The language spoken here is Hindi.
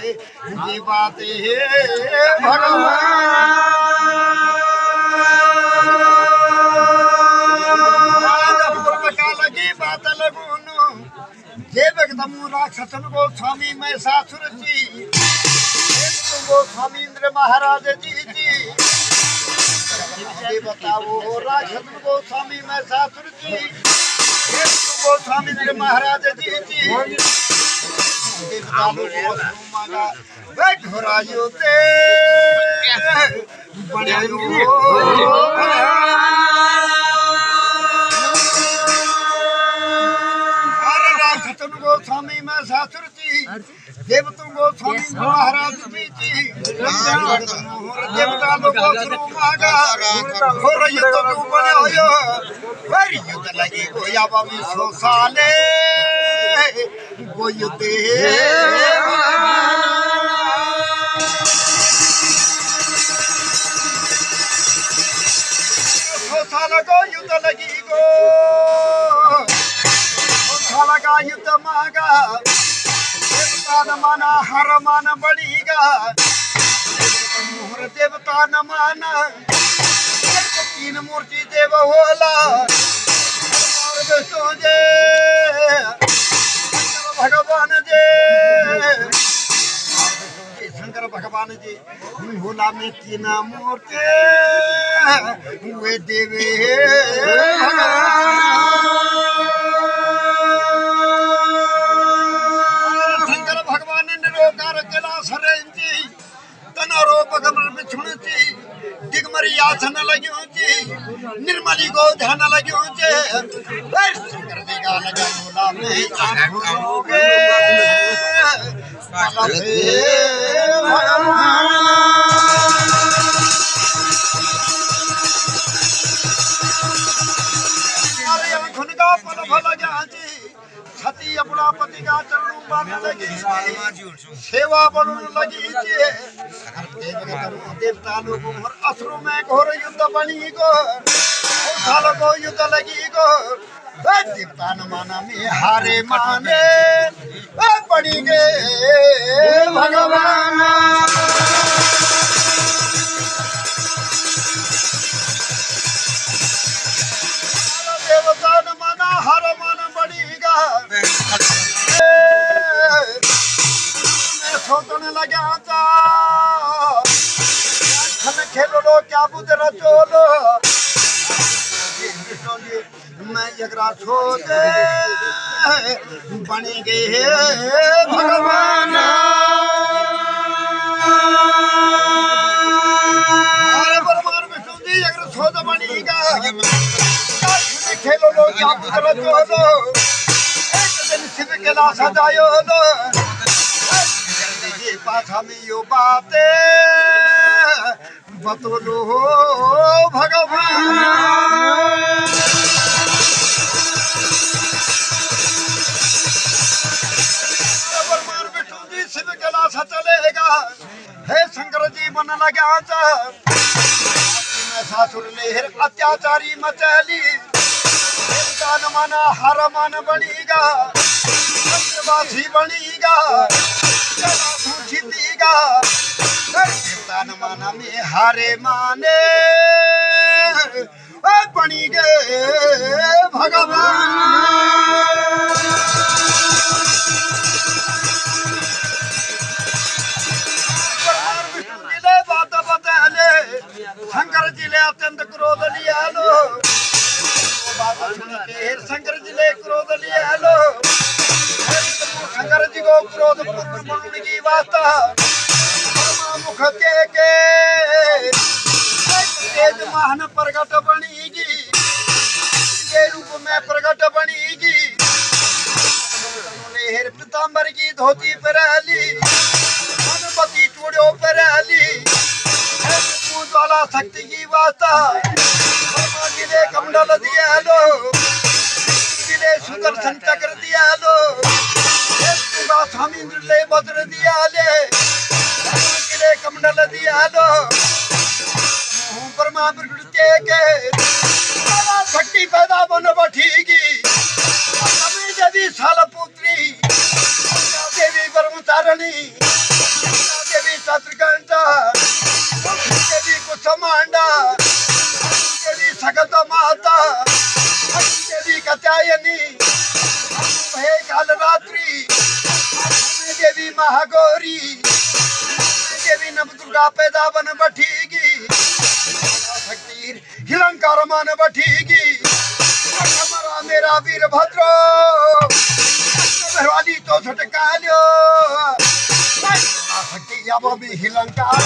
की बात है भगवान लगी बात लगूनु जे भगतमु राक्षसन को स्वामी मैं सासुर जी तुमको स्वामी इंद्र महाराज जी ये बताओ राक्षसन को स्वामी मैं सासुर जी तुमको स्वामी इंद्र महाराज जी घोरायो ते स्वामी मैं सासुर जी देवतों को स्वामी महाराज जी देवता लोगों को मागा हो रही तो बने हो फिर युद्ध लगी कोई अब भी 100 साले कोई युद्ध को युद्ध लगी गो लगा युद्ध मागा देवता न माना हर मान बढ़ीगा देवता न माना 3 मूर्ति देव होला जे भगवान जे शंकर भगवान जी होला में 3 मूर्ति वे देवे दिगमरी आसन लग्यो जी निर्मली को ध्यान लग्यो जी शंकर जी का लगा बोला में आंखोगे का पल भल गया जी छती अपना पति का चरणों बांधने लगी सेवा बढ़ने लगी जी देवता लोगों और असुरों में घोर युद्ध बनी गो सालों को युद्ध लगी गो देवता न माना में हारे माने पड़ी गए भगवान देवता न माना हार माना बढ़ीगा सोचने लगा था खेलो लो क्या बुद्ध चोलो मैं जगरा सोचे बनी गए भगवान अरे परमार विष्णु जी जगरा सोच बनीगा खेलो लो क्या बुद्ध चोलो एक दिन शिव के ला सजायो लो पाछा में यो बातें बतलो भगवान परमार विष्णु जी शिव के लाशा चलेगा हे शंकर जी मन लगा सासुर लेहर अत्याचारी मचली देवता न माना हर मान बनीगा सत्यवासी बनीगा जीतीगा देवता न माना में हारे माने बनी गए भगवान बात बता शंकर जी ले अत्यंत क्रोध लिया लो बात सुन के शंकर जी ले क्रोध लिया लो शंकर जी को क्रोध पूर्ण बनने की वास्ता मुख के तेज महान प्रगट बनीगी के रूप में प्रगट बनीगी लेहर पीतांबर की धोती पहली मनपति चूड़ों पहली ज्वाला शक्ति की वास्ता जिले कमंडल दिया लो जिले सुदर्शन चक्र दिया लो स्वामी ले वज्र दिया ले कमंडल दिया लो परमा प्रकृति के शक्ति पैदा बन बैठीगी यदि साल पुत्री देवी ब्रह्मचारिणी देवी शत्रुघ्न देवी कुसमांडा देवी सगत माता देवी कत्यायनी हे काल रात्रि देवी महागौरी देवी नवदुर्गा पैदा बन बैठीगी शक्ति हिलंकार मान बैठीगी हमारा मेरा वीरभद्र वाली तो झटका लो शक्ति अब भी हिलंकार